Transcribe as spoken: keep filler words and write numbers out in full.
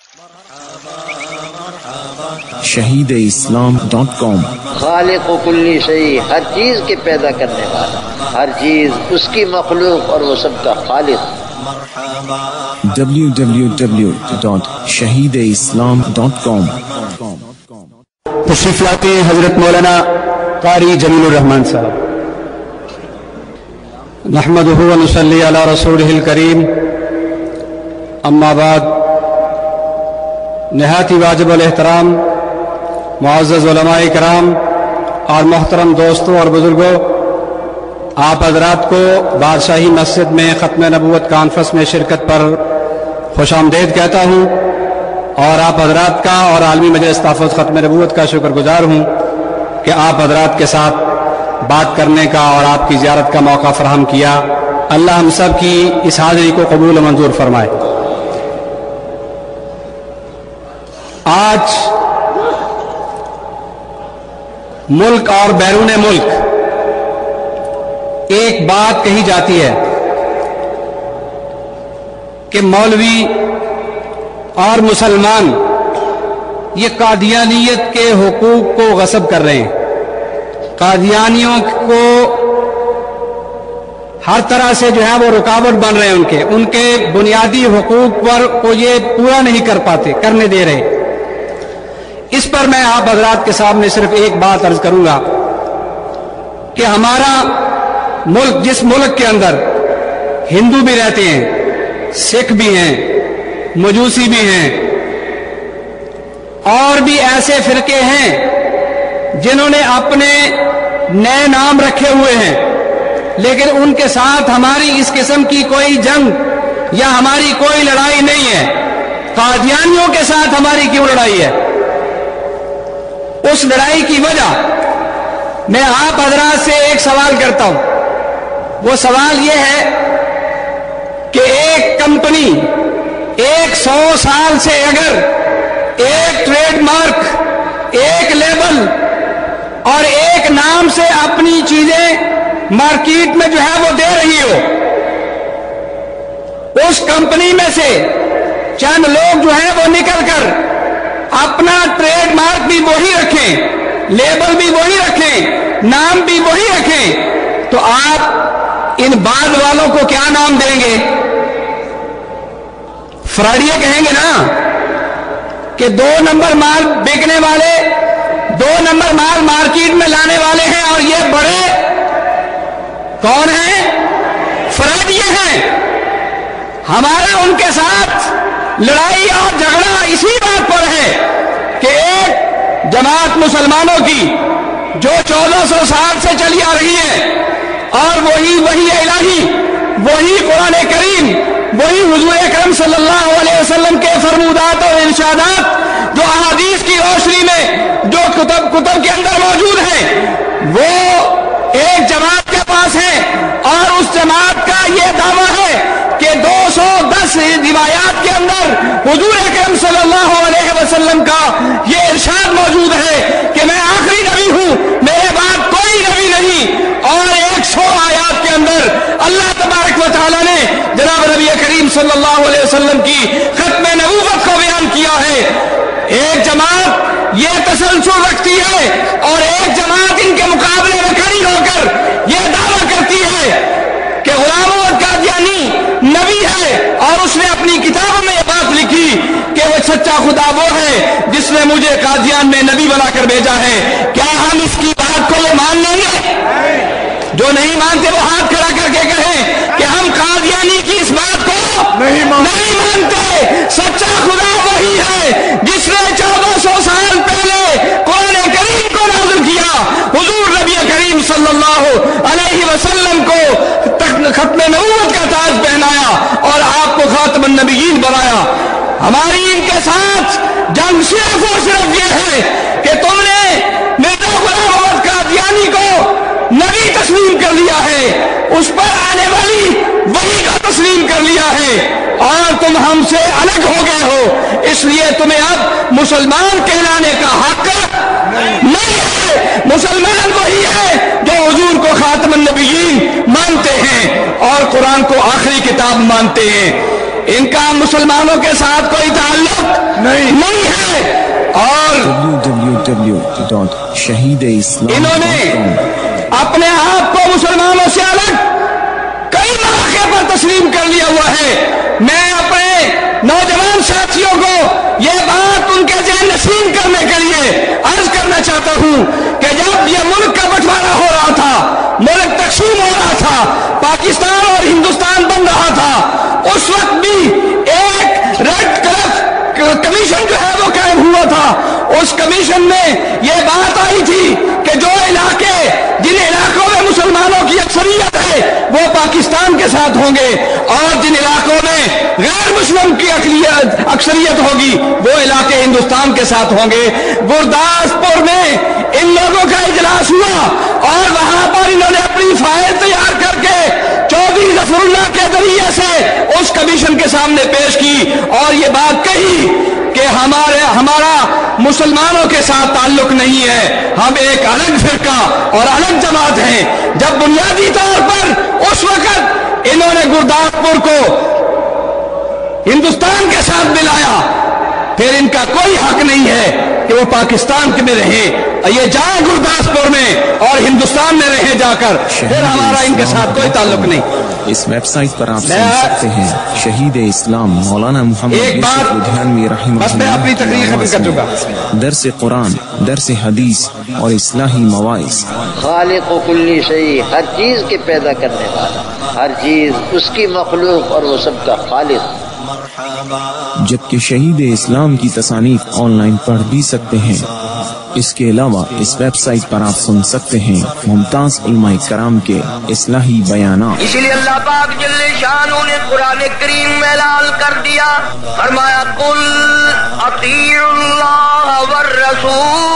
Shaheed Islam dot com. خالق و کلی شیء، ہر چیز کے پیدا کرنے والا، ہر چیز اس کی مخلوق اور وہ سب کا خالق۔ W W W dot Shaheed Islam dot com. تشریف لاتے ہیں حضرت مولانا قاری جمیل الرحمان صاحب۔ نحمدہ و نصلی علی رسولہ الکریم، اما بعد، نہایت ہی واجب الاحترام معزز علماء کرام اور محترم دوستوں اور بزرگوں، آپ حضرات کو بادشاہی مسجد میں ختم نبوت کانفرنس میں شرکت پر خوش آمدید کہتا ہوں، اور آپ حضرات کا اور عالمی مجلس تحفظ ختم نبوت کا شکر گزار ہوں کہ آپ حضرات کے ساتھ بات کرنے کا اور آپ کی زیارت کا موقع فراہم کیا۔ اللہ ہم سب کی اس حاضری کو قبول و منظور فرمائے۔ آج ملک اور بیرون ملک ایک بات کہی جاتی ہے کہ مولوی اور مسلمان یہ قادیانیت کے حقوق کو غصب کر رہے ہیں، قادیانیوں کو ہر طرح سے جو ہے وہ رکاوٹ بن رہے ہیں، ان کے ان کے بنیادی حقوق پر کو یہ پورا نہیں کر پاتے، کرنے دے رہے۔ اس پر میں آپ حضرات کے سامنے صرف ایک بات عرض کروں گا کہ ہمارا ملک، جس ملک کے اندر ہندو بھی رہتے ہیں، سکھ بھی ہیں، مجوسی بھی ہیں، اور بھی ایسے فرقے ہیں جنہوں نے اپنے نئے نام رکھے ہوئے ہیں، لیکن ان کے ساتھ ہماری اس قسم کی کوئی جنگ یا ہماری کوئی لڑائی نہیں ہے۔ قادیانیوں کے ساتھ ہماری کیوں لڑائی ہے؟ اس لڑائی کی وجہ میں آپ حضرات سے ایک سوال کرتا ہوں۔ وہ سوال یہ ہے کہ ایک کمپنی ایک سو سال سے اگر ایک ٹریڈ مارک، ایک لیبل اور ایک نام سے اپنی چیزیں مارکیٹ میں جو ہے وہ دے رہی ہو، اس کمپنی میں سے چند لوگ جو ہے وہ نکل کر اپنا ٹریڈ مارک بھی وہی رکھیں، لیبل بھی وہی رکھیں، نام بھی وہی رکھیں، تو آپ ان بعد والوں کو کیا نام دیں گے؟ فراڈیے کہیں گے نا، کہ دو نمبر مال بیچنے والے، دو نمبر مال مارکیٹ میں لانے والے ہیں، اور یہ بڑے کون ہیں؟ فراڈیے ہیں۔ ہمارا ان کے ساتھ لڑائی اور جھگڑا اسی بات پر ہے کہ ایک جماعت مسلمانوں کی جو چودہ سو سال سے چلی آ رہی ہے، اور وہی وحی الہی، وہی قرآن کریم، وہی حضور اکرم صلی اللہ علیہ وسلم کے فرمودات اور ارشادات جو احادیث کی روشنی میں جو کتب کتب کے اندر موجود ہیں، وہ ایک جماعت کے پاس ہے، اور اس جماعت کا یہ دعویٰ ہے کہ دو سو دس روایات کے اندر حضور اکرم صلی اللہ علیہ وسلم کا یہ ارشاد موجود ہے کہ میں آخری نبی ہوں، میرے بعد کوئی نبی نہیں، اور ایک سو آیات کے اندر اللہ تبارک و تعالیٰ نے جناب نبی کریم صلی اللہ علیہ وسلم کی ختم نبوت کو بیان کیا ہے۔ ایک جماعت یہ تسلسل رکھتی ہے، اور ایک جماعت ان کے مقابلے میں کھڑی ہو کر یہ دعویٰ کرتی ہے کہ غلام احمد قادیانی نبی ہے، اور اس نے اپنی کتابوں میں یہ بات لکھی کہ وہ سچا خدا وہ ہے جس نے مجھے قادیان میں نبی بنا کر بھیجا ہے۔ کیا ہم اس کی بات کو یہ مان لیں گے؟ جو نہیں مانتے وہ ہاتھ کھڑا کر کے کہیں کہ ہم قادیانی کی اس بات کو نہیں مانتے۔ سچا خدا وہی ہے جس نے چودہ سو سال پہلے قرآن کریم کو نازل کیا، حضور نبی کریم صلی اللہ علیہ وسلم کو ختم نبوت کا تاج پہنایا اور آپ کو خاتم النبیین بنایا۔ ہماری ان کے ساتھ جنگ صرف اور صرف یہ ہے کہ تم نے مرزا غلام احمد قادیانی کو نبی تسلیم کر لیا ہے، اس پر آنے والی وحی کا تسلیم کر لیا ہے، اور تم ہم سے الگ ہو گئے ہو، اس لیے تمہیں اب مسلمان کہلانے کا حق نہیں ہے۔ مسلمان وہی ہے جو حضور کو خاتم النبیین مانتے ہیں اور قرآن کو آخری کتاب مانتے ہیں۔ ان کا مسلمانوں کے ساتھ کوئی تعلق نہیں نہیں ہے. اور W W W dot Shaheed Islam انہوں نے ڈاٹ کام اپنے آپ کو مسلمانوں سے الگ کئی مواقع پر تسلیم کر لیا ہوا ہے. میں اپنے نوجوان ساتھیوں کو یہ بات ان کے ذہن نشین کرنے کے لیے عرض کرنا چاہتا ہوں کہ جب یہ ملک کا بٹوارا ہو رہا تھا، ملک تقسیم ہو رہا تھا، پاکستان اور ہندوستان بن رہا تھا، اس وقت بھی ایک ریڈ کلف کمیشن جو ہے وہ قائم ہوا تھا. اس کمیشن میں یہ بات آئی تھی کہ جو علاقے جن علاقوں میں مسلمانوں کی اکثریت ہے وہ پاکستان کے ساتھ ہوں گے، اور جن علاقوں میں غیر مسلم کی اکثریت ہوگی وہ علاقے ہندوستان کے ساتھ ہوں گے. گرداسپور میں ان لوگوں کا اجلاس ہوا اور وہاں پر انہوں نے اپنی فائل تیار کر کے چودھری ظفر اللہ کے ذریعے سے اس کمیشن کے سامنے پیش کی اور یہ بات کہی کہ ہمارے ہمارا مسلمانوں کے ساتھ تعلق نہیں ہے، ہم ایک الگ فرقہ اور الگ جماعت ہیں. جب بنیادی طور پر اس وقت انہوں نے گرداسپور کو ہندوستان کے ساتھ ملایا، پھر ان کا کوئی حق نہیں ہے کہ وہ پاکستان میں رہیں. یہ جائیں گرداسپور میں اور ہندوستان میں رہیں جا کر، پھر ہمارا ان کے ساتھ کوئی تعلق نہیں. اس ویب سائٹ پر آپ سن سکتے ہیں شہید اسلام مولانا محمد ایک بات لدھیانوی رحمہ بس میں اپنی تقریر ختم کر چکا. درس قرآن، درس حدیث اور اصلاحی مواعظ. خالق و کلی شیء، ہر چیز کے پیدا کرنے والا، ہر چیز اس کی مخلوق اور وہ سب کا خالق. جبکہ شہید اسلام کی تصانیف آن لائن پڑھ بھی سکتے ہیں. اس کے علاوہ اس ویب سائٹ پر آپ سن سکتے ہیں ممتاز علماء کرام کے اصلاحی بیانات. اسی لیے اللہ پاک جل شانہ نے قرآن کریم میں اعلان کر دیا، فرمایا قل اطیعوا اللہ والرسول